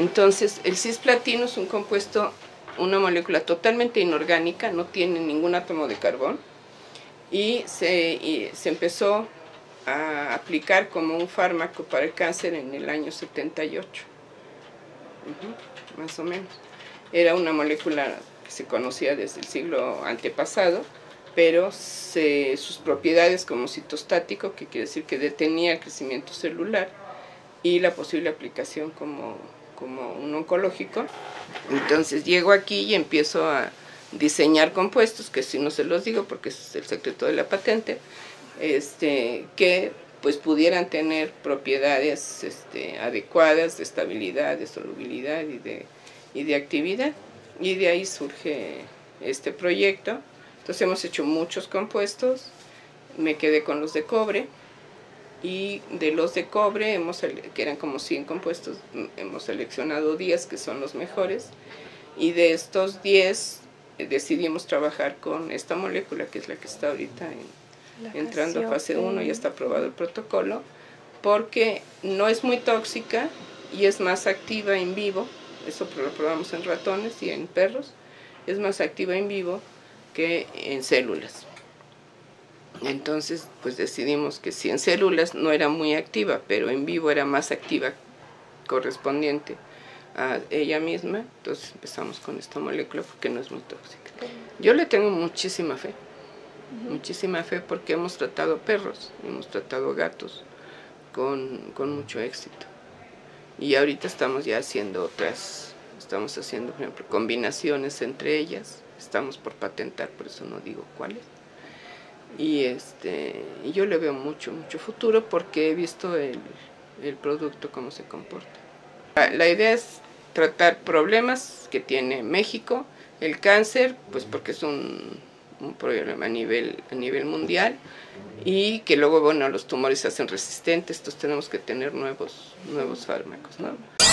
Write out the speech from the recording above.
Entonces, el cisplatino es un compuesto, una molécula totalmente inorgánica, no tiene ningún átomo de carbón, y se empezó a aplicar como un fármaco para el cáncer en el año 78, más o menos. Era una molécula que se conocía desde el siglo antepasado, pero sus propiedades como citostático, que quiere decir que detenía el crecimiento celular, y la posible aplicación como un oncológico. Entonces llego aquí y empiezo a diseñar compuestos, que si no se los digo porque es el secreto de la patente, que pues pudieran tener propiedades adecuadas de estabilidad, de solubilidad y de actividad. Y de ahí surge este proyecto. Entonces hemos hecho muchos compuestos, me quedé con los de cobre, y de los de cobre, que eran como 100 compuestos, hemos seleccionado 10 que son los mejores, y de estos 10 decidimos trabajar con esta molécula, que es la que está ahorita entrando a fase 1, ya está aprobado el protocolo, porque no es muy tóxica y es más activa en vivo. Eso lo probamos en ratones y en perros, es más activa en vivo que en células. Entonces, pues decidimos que si en células no era muy activa, pero en vivo era más activa correspondiente a ella misma, entonces empezamos con esta molécula porque no es muy tóxica. Yo le tengo muchísima fe porque hemos tratado perros, hemos tratado gatos con mucho éxito. Y ahorita estamos ya haciendo estamos haciendo, por ejemplo, combinaciones entre ellas, estamos por patentar, por eso no digo cuáles. Y yo le veo mucho futuro porque he visto el producto, cómo se comporta. La idea es tratar problemas que tiene México, el cáncer, pues porque es un problema a nivel mundial, y que luego, bueno, los tumores se hacen resistentes, entonces tenemos que tener nuevos fármacos, ¿no?